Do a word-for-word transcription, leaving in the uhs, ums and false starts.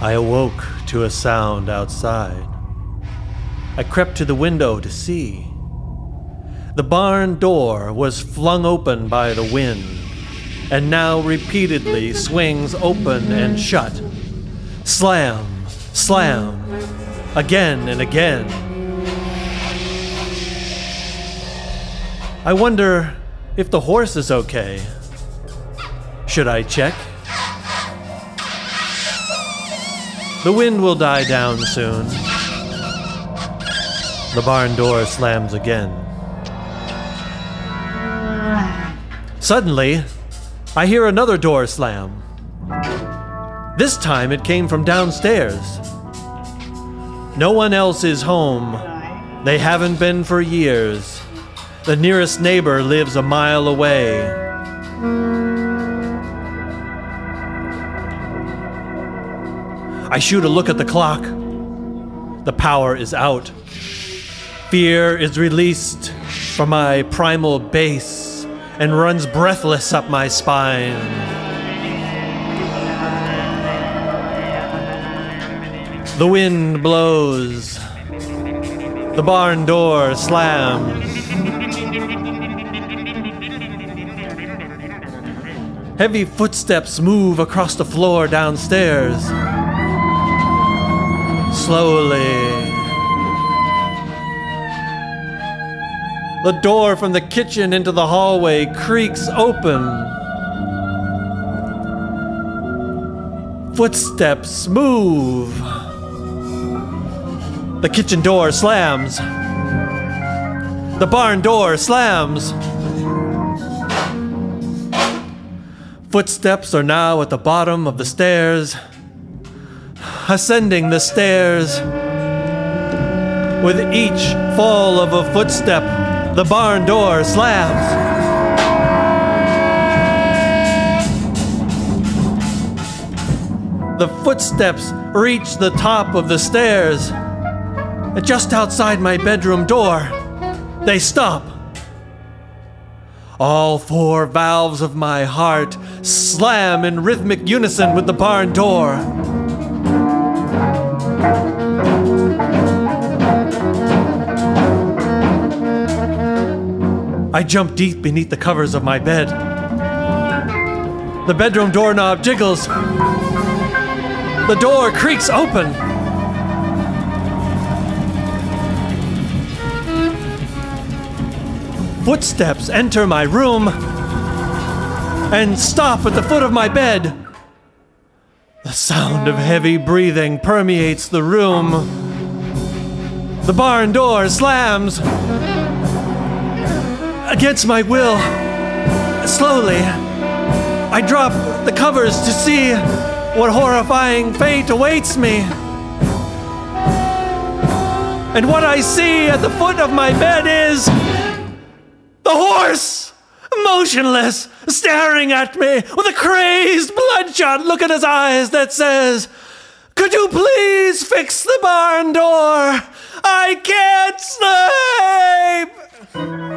I awoke to a sound outside. I crept to the window to see. The barn door was flung open by the wind, and now repeatedly swings open and shut. Slam, slam, again and again. I wonder if the horse is okay. Should I check? The wind will die down soon. The barn door slams again. Suddenly, I hear another door slam. This time it came from downstairs. No one else is home. They haven't been for years. The nearest neighbor lives a mile away. I shoot a look at the clock. The power is out. Fear is released from my primal base and runs breathless up my spine. The wind blows. The barn door slams. Heavy footsteps move across the floor downstairs. Slowly. The door from the kitchen into the hallway creaks open. Footsteps move. The kitchen door slams. The barn door slams. Footsteps are now at the bottom of the stairs, ascending the stairs. With each fall of a footstep, the barn door slams. The footsteps reach the top of the stairs. Just outside my bedroom door, they stop. All four valves of my heart slam in rhythmic unison with the barn door. I jump deep beneath the covers of my bed. The bedroom doorknob jiggles. The door creaks open. Footsteps enter my room and stop at the foot of my bed. The sound of heavy breathing permeates the room. The barn door slams. Against my will, slowly, I drop the covers to see what horrifying fate awaits me. And what I see at the foot of my bed is the horse, motionless, staring at me with a crazed, bloodshot look in his eyes that says, "Could you please fix the barn door? I can't sleep!"